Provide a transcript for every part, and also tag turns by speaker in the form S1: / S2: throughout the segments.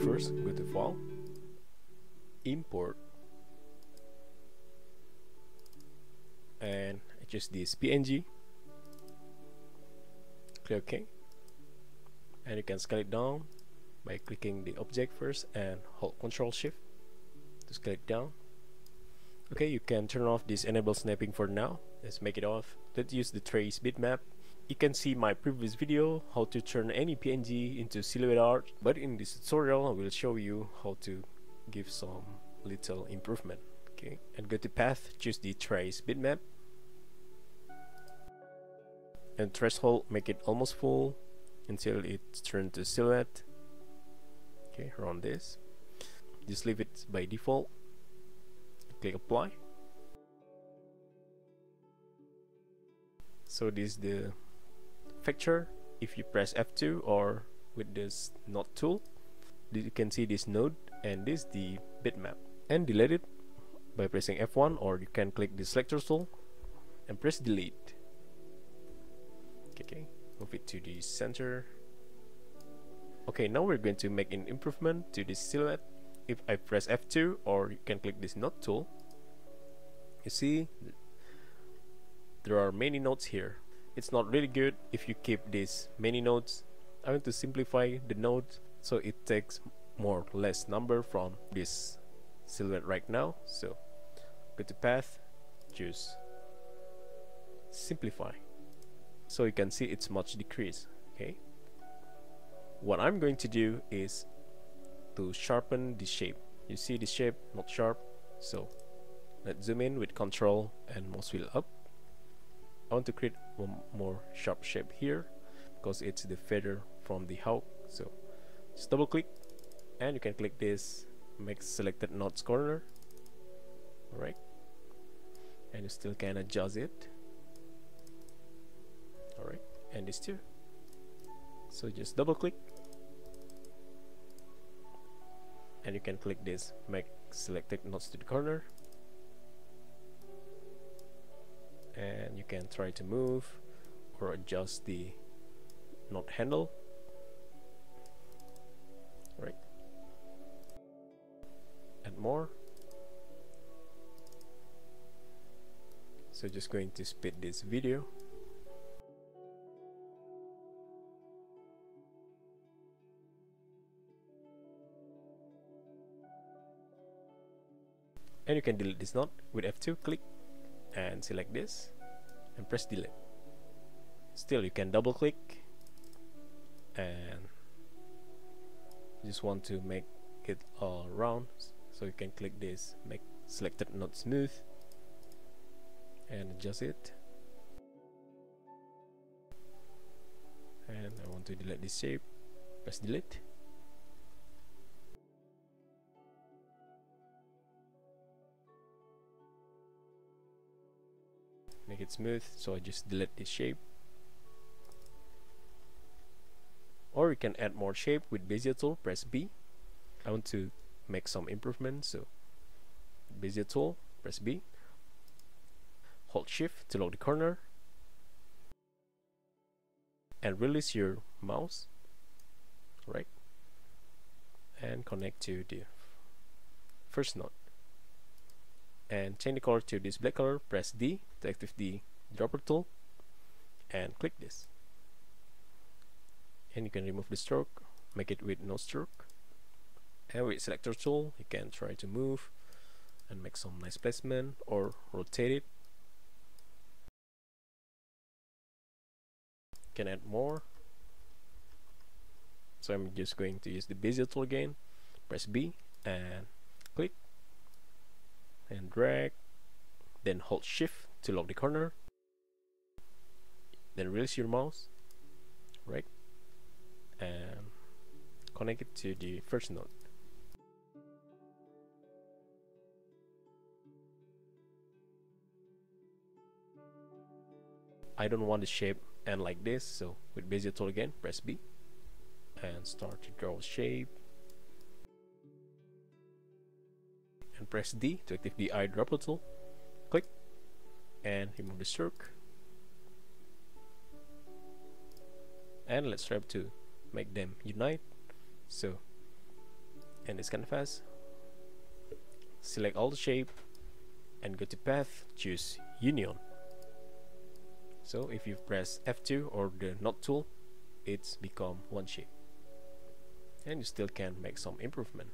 S1: first, go to File, Import, and I choose this PNG. Click OK, and you can scale it down by clicking the object first and hold Ctrl Shift to scale it down. Okay, you can turn off this enable snapping for now. Let's make it off. Let's use the trace bitmap. You can see my previous video how to turn any PNG into silhouette art, but in this tutorial I will show you how to give some little improvement. Okay, and go to path, choose the trace bitmap, and threshold, make it almost full until it's turned to silhouette. Okay, run this. Just leave it by default. Click apply. So this is the picture. If you press F2 or with this node tool, you can see this node, and this is the bitmap. And delete it by pressing F1, or you can click the selector tool and press delete. Okay, move it to the center. Okay, now we're going to make an improvement to this silhouette. If I press F2, or you can click this node tool, you see there are many nodes here. It's not really good if you keep these many nodes. I want to simplify the node so it takes more or less number from this silhouette right now. So go to path, choose simplify, so you can see it's much decreased. Okay, what I'm going to do is to sharpen the shape. You see the shape not sharp, so let's zoom in with Control and mouse wheel up. I want to create one more sharp shape here because it's the feather from the hawk. So just double click, and you can click this, make selected nodes corner. Alright, and you still can adjust it. Alright, and this too. So just double click, and you can click this, make selected nodes to the corner, and you can try to move or adjust the node handle. Right, add more. So just going to speed this video. And you can delete this node with F2, click and select this and press delete. Still you can double click and just want to make it all round, so you can click this, make selected node smooth and adjust it. And I want to delete this shape, press delete. Make it smooth, so I just delete this shape. Or you can add more shape with Bezier tool, press B. I want to make some improvements, so Bezier tool, press B. Hold Shift to lock the corner. And release your mouse. Right. And connect to the first node. And change the color to this black color, press D to activate the dropper tool and click this. And you can remove the stroke, make it with no stroke. And with selector tool you can try to move and make some nice placement or rotate it. You can add more. So I'm just going to use the Bezier tool again, press B and click and drag, then hold Shift to lock the corner, then release your mouse, right, and connect it to the first node. I don't want the shape end like this, so with Bezier tool again, press B and start to draw a shape. And press D to activate the eyedropper tool. Click and remove the stroke. And let's try to make them unite. So and this canvas, select all the shape and go to path, choose union. So if you press F2 or the knot tool, it's become one shape, and you still can make some improvement.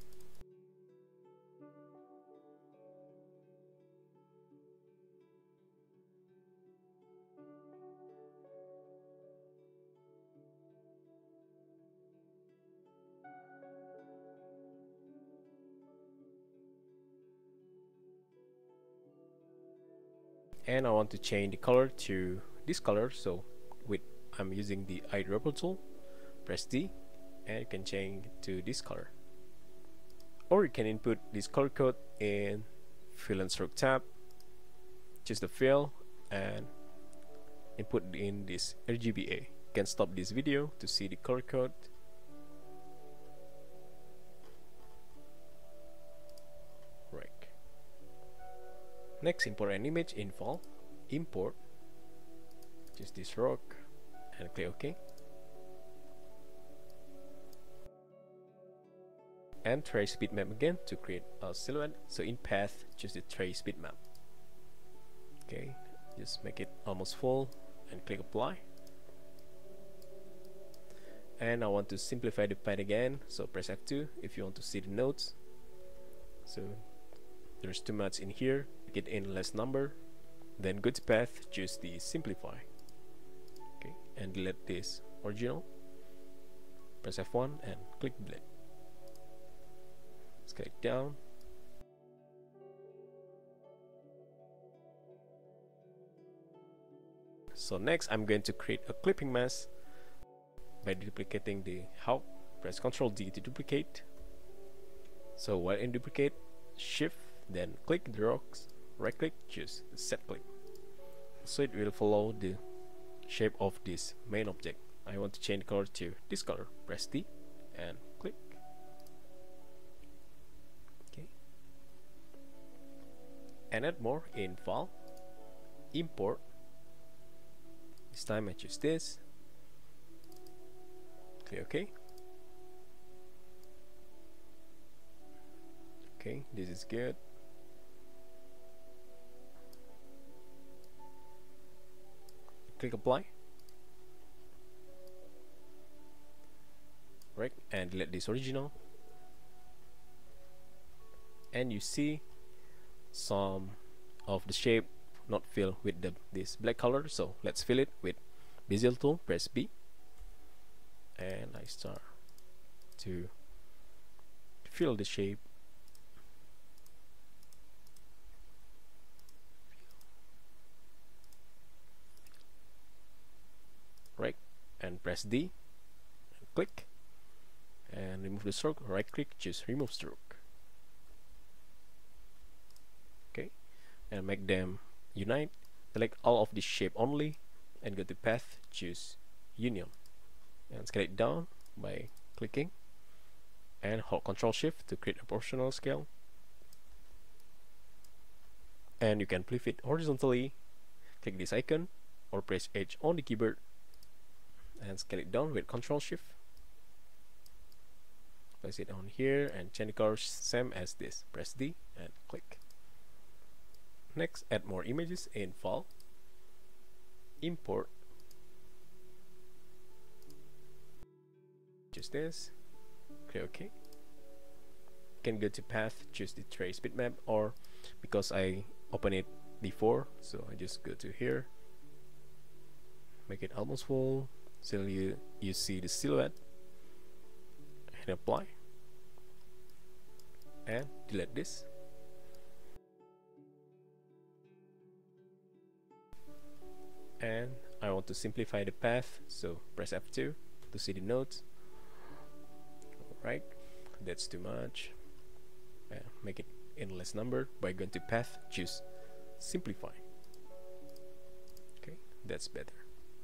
S1: And I want to change the color to this color, so I'm using the eyedropper tool, press D, and you can change to this color, or you can input this color code in fill and stroke tab, choose the fill and input in this RGBA. You can stop this video to see the color code. Right. Next, import an image in file, import, choose this rock and click OK. And trace bitmap again to create a silhouette. So in path, choose the trace bitmap. Okay, just make it almost full and click apply. And I want to simplify the path again, so press F2 if you want to see the nodes. So there's too much in here, make it in less number, then go to path, choose the simplify. Okay, and delete this original, press F1 and click delete. Scale it down. So next I'm going to create a clipping mask by duplicating the hawk. Press Ctrl D to duplicate. So while in duplicate, shift, then click the rocks, right click, choose the set clip. So it will follow the shape of this main object. I want to change the color to this color. Press D and click. Okay. And add more in file, import. This time I choose this. Click OK. Okay, this is good. Click apply. Right, and delete this original. And you see some of the shape not filled with this black color, so let's fill it with Bezier tool. Press B and I start to fill the shape. Right, and press D and click and remove the stroke. Right click, choose remove stroke. Okay, and make them unite. Select all of this shape only and go to path, choose union, and scale it down by clicking and hold Ctrl Shift to create a proportional scale. And you can flip it horizontally, click this icon or press H on the keyboard and scale it down with Ctrl Shift. Place it on here and change the color same as this. Press D and click. Next, add more images in file, import, choose this, click OK. You can go to path, choose the trace bitmap, or because I opened it before, so I just go to here, make it almost full, so you see the silhouette, and apply, and delete this. And I want to simplify the path, so press F2 to see the nodes. Alright, that's too much. Make it in less number by going to path, choose simplify. Okay, that's better.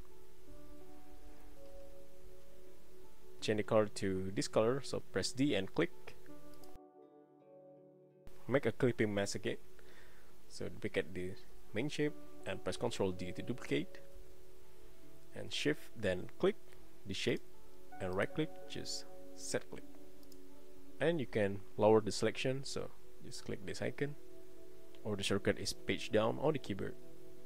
S1: Change the color to this color, so press D and click. Make a clipping mask again, so duplicate the main shape and press Ctrl D to duplicate and shift, then click the shape and right click, choose set clip And you can lower the selection, so just click this icon, or the shortcut is page down on the keyboard.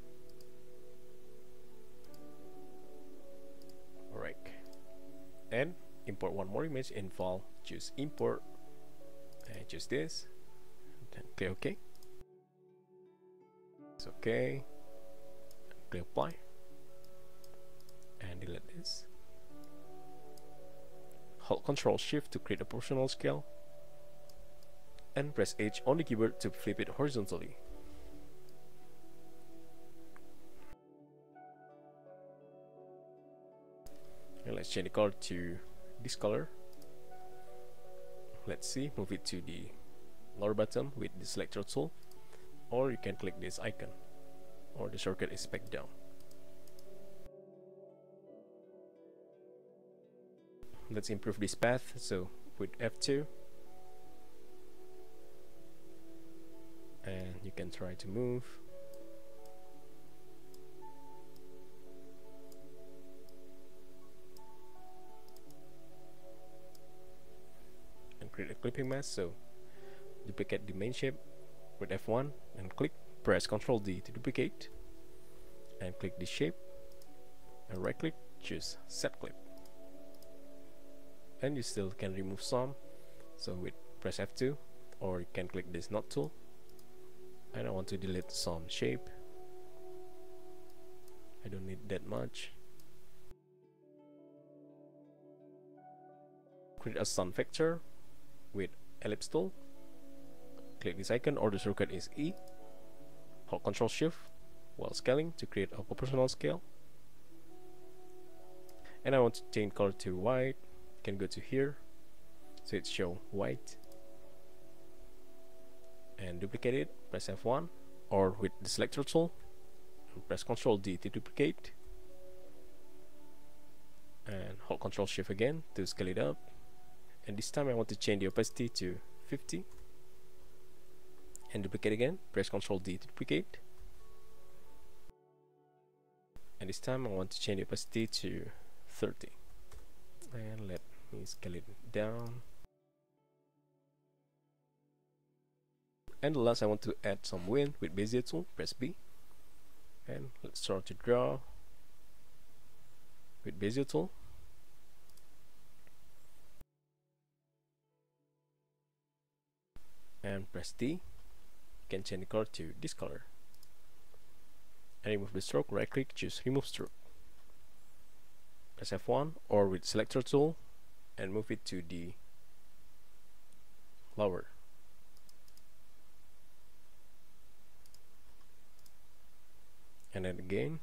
S1: Alright, and import one more image in file, choose import, and choose this, then click OK. It's okay, click apply, and delete this. Hold Ctrl Shift to create a proportional scale, and press H on the keyboard to flip it horizontally. And let's change the color to this color. Let's see, move it to the lower bottom with the selector tool, or you can click this icon, or the shortcut is back down. Let's improve this path, so with F2, and you can try to move. And create a clipping mask, so duplicate the main shape with F1 and click, press Ctrl D to duplicate, and click the shape, and right click, choose set clip. And you still can remove some, so with press F2, or you can click this knot tool, and I want to delete some shape. I don't need that much. Create a sun vector with ellipse tool, click this icon, or the shortcut is E, hold Ctrl Shift while scaling to create a proportional scale, and I want to change color to white. Can go to here, so it show white, and duplicate it, press F1, or with the selector tool, and press Ctrl D to duplicate, and hold Ctrl Shift again to scale it up, and this time I want to change the opacity to 50, and duplicate again, press Ctrl D to duplicate, and this time I want to change the opacity to 30, and let me scale it down. And last, I want to add some wind with Bezier tool, press B, and let's start to draw with Bezier tool, and press D. You can change the color to this color, and remove the stroke, right click, choose remove stroke, press F1, or with selector tool, and move it to the lower. And then again,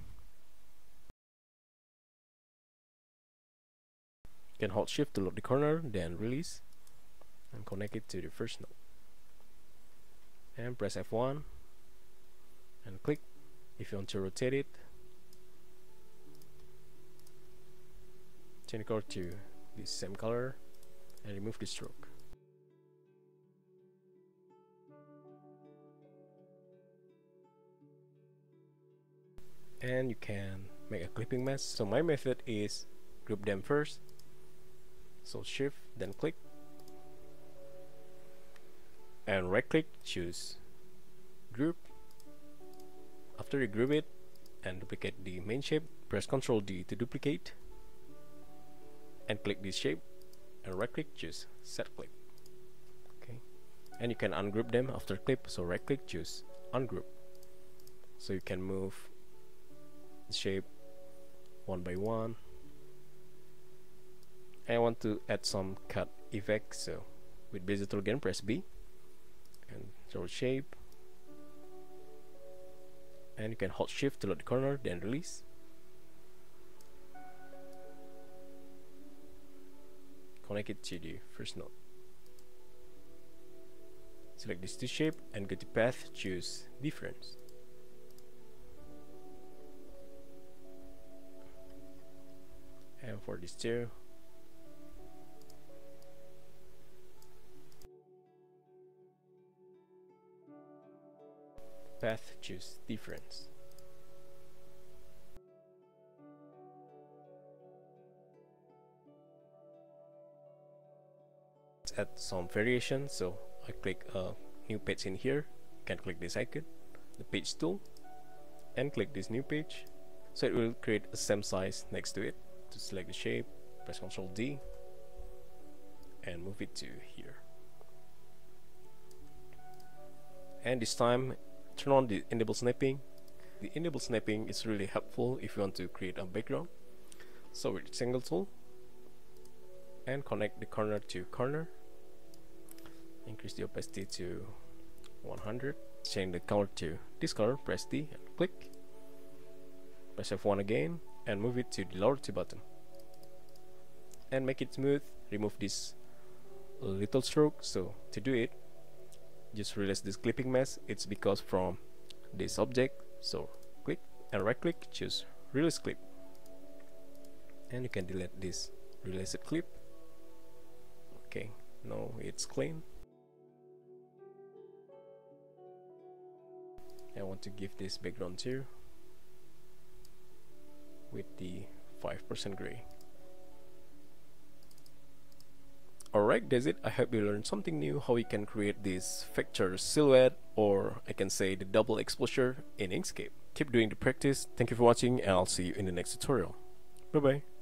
S1: you can hold Shift to load the corner, then release, and connect it to the first node. And press F1, and click if you want to rotate it. Change the color to the same color, and remove the stroke. And you can make a clipping mask. So my method is group them first, so Shift, then click, and right click, choose group. After you group it and duplicate the main shape, press Ctrl D to duplicate, and click this shape, and right click, choose set clip. Okay, and you can ungroup them after clip, so right click, choose ungroup, so you can move the shape one by one. I want to add some cut effect, so with Bezier tool again, press B, and draw shape, and you can hold Shift to load the corner, then release. Connect it to the first node. Select these two shape and go to path, choose difference. And for these two, path, choose difference. add some variation. So I click new page in here, can click this icon, the page tool, and click this new page. So it will create a same size next to it. To select the shape, press Ctrl D and move it to here. And this time turn on the enable snapping. The enable snapping is really helpful if you want to create a background. So with rectangle tool, and connect the corner to corner, increase the opacity to 100, change the color to this color, press D and click, press F1 again and move it to the lower 2 button and make it smooth. Remove this little stroke. So to do it, just release this clipping mask. It's because from this object. So click and right click, choose release clip, and you can delete this released clip. Okay, now it's clean. I want to give this background too with the 5% gray. Alright, that's it. I hope you learned something new, how you can create this vector silhouette, or I can say the double exposure in Inkscape. Keep doing the practice. Thank you for watching and I'll see you in the next tutorial. Bye bye.